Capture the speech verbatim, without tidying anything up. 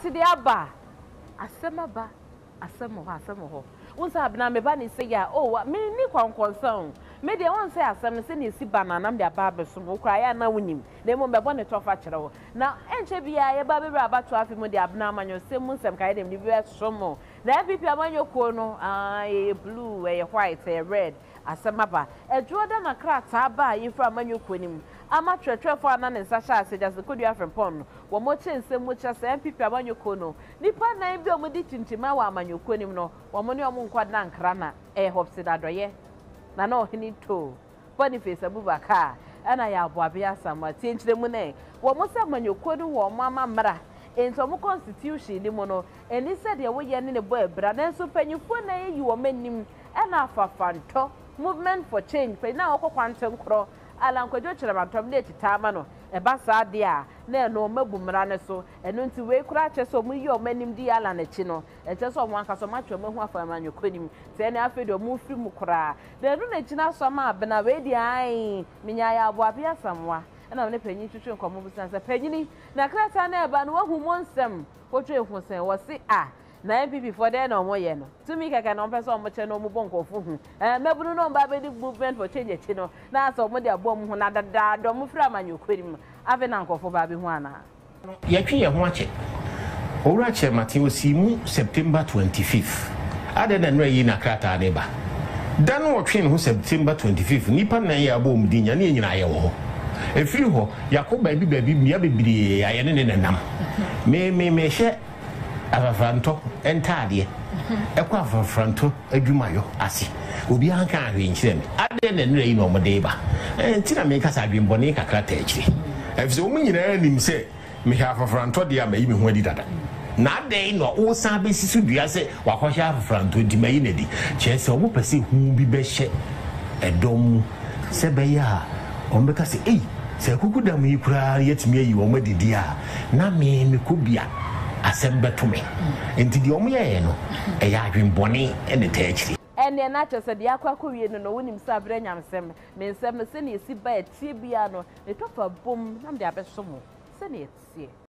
What the aba? Asamaba, Asamoah, Asamoah. Once I've been a banny say, oh, me, ni quite concern. Maybe I won't say Assam, send you see banana, I'm their barber, so we'll cry, I know him. They won't be one to offer. Now, and she be a baby about to have him with the abnormal, your same some kind of the some more. The N P P among your corner, a blue, a white, a red, Asamaba. A Jordan a crack, Taba, if from a new queen. I'm a treasure for an and Sasha said as the good you from pond. One more chance, and much as N P P among your corner. Nipa name be a meditin to my woman, you queen, no, one money among quadran crana, a hope said Adroye. Na no he need to Boniface Abubakar and I have Buaben Asamoah change the money. What most of man you couldn't want Mamma Mara in some constitution the mono and he said there were in the boy brother so pen you for you were meaning and alpha fanto movement for change for now quantum crow Alan Kojocham terminate Tamano a bassa dia ne no mabumrane so and until we cratches so me your menim dia Alan a chino and just on one so much of me for man you couldn't say any afraid of move free mukra. Then run a china summer benawedi ay minya Buaben Asamoah and I'm a penny to come over sans a penny. Na crata never no one who wants them. What you want say was see ah. Na N P P for there no more yeno. To me can on person much no mo bonko fu. Eh me bunu no ba be movement for change e no. Na so mo de abom hu na dada do mo fra man yokwrim. Ave na nkofo ba be hu ana. Ye twi ye ho ache. Owura che mate osimu September twenty-fifth. Ade na nra yi na krata de ba. Dan wo twi no September twenty-fifth. Nipa na ye abom di nya na nyina ye wo ho. Efiri ho yakoba bi ba bi bia bebiri aye ne ne nam. Me me me hye afafranto entade ekwa afafranto adwumayo ase obi anka ahwe nkyere me ade na nre yi no mode ba enti na me kasa adwembone kakra ta akire efise o munyina nim se me afafranto de amayi me ho adi dada na ade no o san be sisu dua se wakohya afafranto di mayi na di chese o mo pese hu bi be hye edom se be ya o me kase ei se kukuda mu yikura yetimi ayi o madidi a na me me kobia asembe to me enti di omo ye no e ya adwembone e ne taachiri ene na chose de akwa kowie no no wonim sabre nyamsem me nsem se ne esi ba etie bia no ne tofa bom na me de abeso mo se ne etie